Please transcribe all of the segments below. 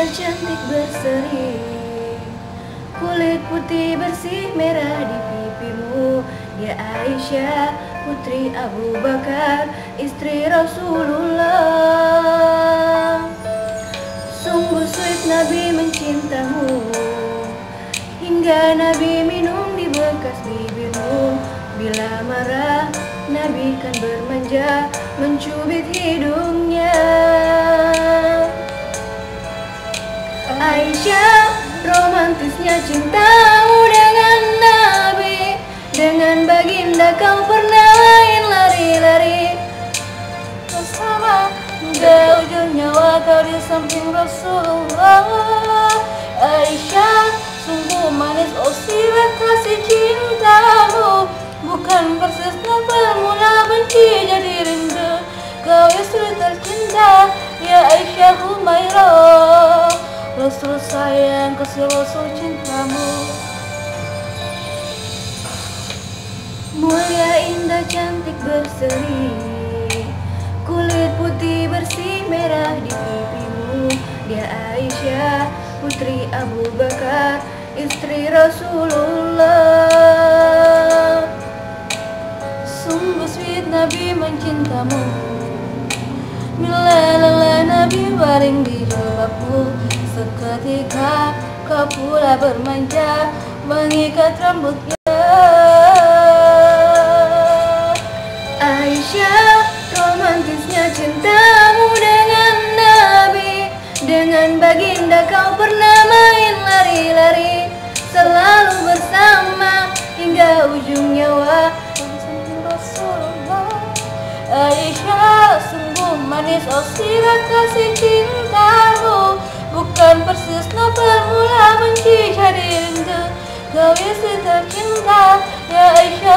indah cantik berseri, kulit putih bersih merah di pipimu. Dia Aisyah putri Abu Bakar, istri Rasulullah. Sungguh sweet Nabi mencintamu, hingga Nabi minum di bekas bibirmu. Bila marah Nabi kan bermanja, mencubit hidungnya. Aisyah, romantisnya cintamu dengan Nabi. Dengan baginda kau pernah main lari-lari bersama, hingga ujung nyawa kau di samping Rasulullah. Aisyah, sungguh manis oh sirat kasih cintamu, bukan persis novel mula benci jadi rindu. Kau istri tercinta, ya Aisyah Humairah. Rasul sayang, kasih Rasul cintamu. Mulia indah cantik berseri, kulit putih bersih merah di pipimu. Dia Aisyah putri Abu Bakar, istri Rasulullah. Sungguh sweet Nabi mencintamu, bila lelah Nabi baring di jilbabmu. Seketika kau pula bermanja, mengikat rambutnya. Aisyah, romantisnya cintamu dengan Nabi. Dengan baginda kau pernah main lari-lari, selalu bersama hingga ujung nyawa. Aisyah, sungguh manis oh sirat kasih cintamu, bukan persis novel mula benci jadi rindu. Kau istri tercinta, ya Aisyah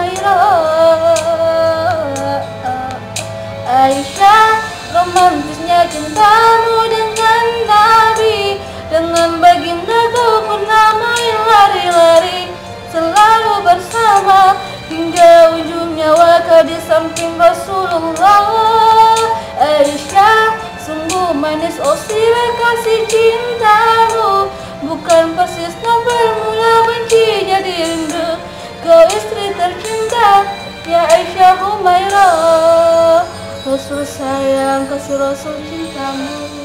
Humairah. Aisyah, romantisnya cintamu dengan Nabi. Dengan baginda kau pernah main lari-lari, selalu bersama hingga ujung nyawa kau di samping Rasulullah. Aisyah, sungguh manis oh sirat kasih cintamu, bukan persis novel mula benci jadi rindu. Kau istri tercinta, ya Aisyah Humairah. Rasul sayang, kasih Rasul cintamu.